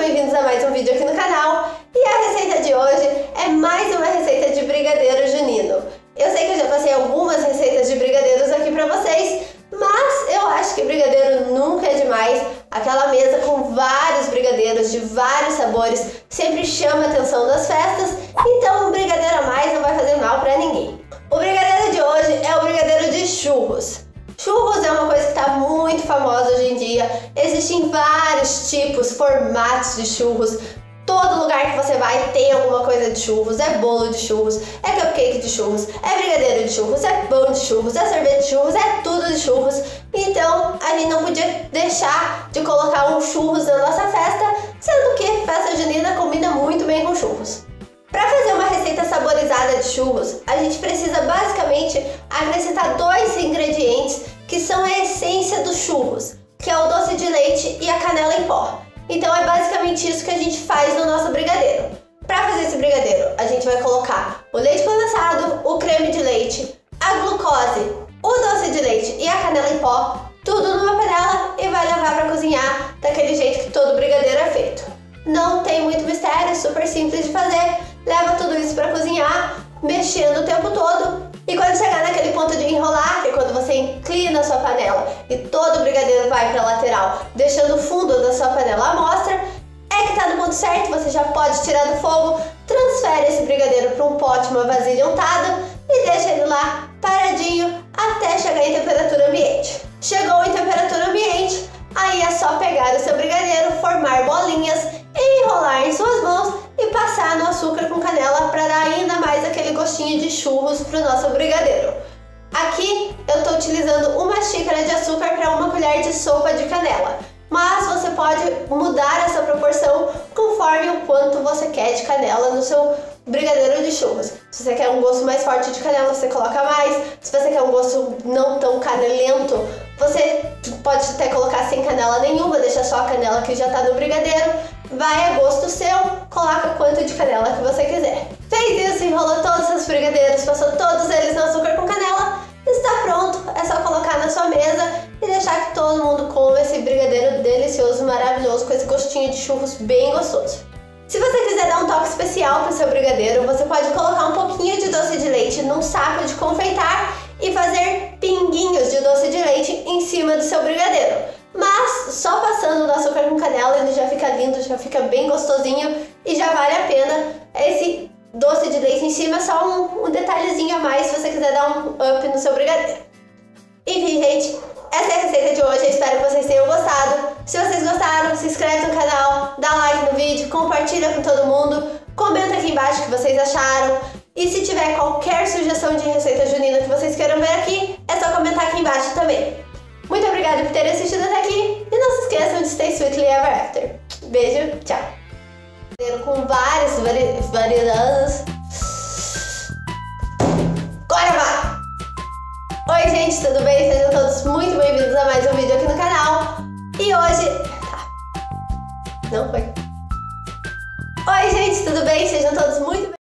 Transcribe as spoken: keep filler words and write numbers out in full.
bem-vindos a mais um vídeo aqui no canal. E a receita de hoje é mais uma receita de brigadeiro junino. Eu sei que eu já passei algumas receitas de brigadeiros aqui pra vocês, mas eu acho que brigadeiro nunca é demais. Aquela mesa com vários brigadeiros de vários sabores sempre chama a atenção das festas, então um brigadeiro a mais não vai fazer mal pra ninguém. O brigadeiro de hoje é o brigadeiro de churros. Churros é uma coisa que está muito famosa hoje em dia. Existem vários tipos, formatos de churros. Todo lugar que você vai tem alguma coisa de churros. É bolo de churros, é cupcake de churros, é brigadeiro de churros, é pão de churros, é sorvete de churros, é tudo de churros. Então a gente não podia deixar de colocar um churros na nossa festa, sendo que festa junina combina muito bem com churros. Para fazer uma receita saborizada de churros, a gente precisa basicamente acrescentar dois ingredientes que são a essência dos churros, que é o doce de leite e a canela em pó. Então é basicamente isso que a gente faz no nosso brigadeiro. Para fazer esse brigadeiro, a gente vai colocar o leite condensado, o creme de leite, a glucose, o doce de leite e a canela em pó, tudo numa panela e vai levar para cozinhar daquele jeito que todo brigadeiro é feito. Não tem muito mistério, é super simples de fazer. Leva tudo isso para cozinhar, mexendo o tempo todo. E quando chegar naquele ponto de enrolar, que é quando você inclina a sua panela e todo o brigadeiro vai para a lateral, deixando o fundo da sua panela à mostra, é que está no ponto certo, você já pode tirar do fogo, transfere esse brigadeiro para um pote, uma vasilha untada e deixa ele lá paradinho até chegar em temperatura ambiente. Chegou em temperatura ambiente, aí é só pegar o seu brigadeiro, formar bolinhas, enrolar em suas mãos e passar no açúcar com canela para dar ainda mais aquele gostinho de churros para o nosso brigadeiro. Aqui eu estou utilizando uma xícara de açúcar para uma colher de sopa de canela, mas você pode mudar essa proporção conforme o quanto você quer de canela no seu brigadeiro de churros. Se você quer um gosto mais forte de canela, você coloca mais. Se você quer um gosto não tão canelento, você pode até colocar sem canela nenhuma, deixa só a canela que já está no brigadeiro. Vai a gosto seu, coloca quanto de canela que você quiser. Fez isso, enrolou todos os seus brigadeiros, passou todos eles no açúcar com canela, está pronto. É só colocar na sua mesa e deixar que todo mundo coma esse brigadeiro delicioso, maravilhoso, com esse gostinho de churros bem gostoso. Se você quiser dar um toque especial para o seu brigadeiro, você pode colocar um pouquinho de doce de leite num saco de confeitar e fazer pinguinhos de doce de leite em cima do seu brigadeiro. Mas só passando no açúcar com canela ele já fica lindo, já fica bem gostosinho e já vale a pena. Esse doce de leite em cima é só um, um detalhezinho a mais se você quiser dar um up no seu brigadeiro. Enfim, gente, essa é a receita de hoje, eu espero que vocês tenham gostado. Se vocês gostaram, se inscreve no canal, dá like no vídeo, compartilha com todo mundo, comenta aqui embaixo o que vocês acharam. E se tiver qualquer sugestão de receita junina que vocês queiram ver aqui, é só comentar aqui embaixo também. Muito obrigada por terem assistido até aqui e não se esqueçam de stay sweetly ever after. Beijo, tchau! Com várias vari variedades. Agora vai! Oi gente, tudo bem? Sejam todos muito bem-vindos a mais um vídeo aqui no canal. E hoje... Tá. Não foi? Oi gente, tudo bem? Sejam todos muito bem-vindos.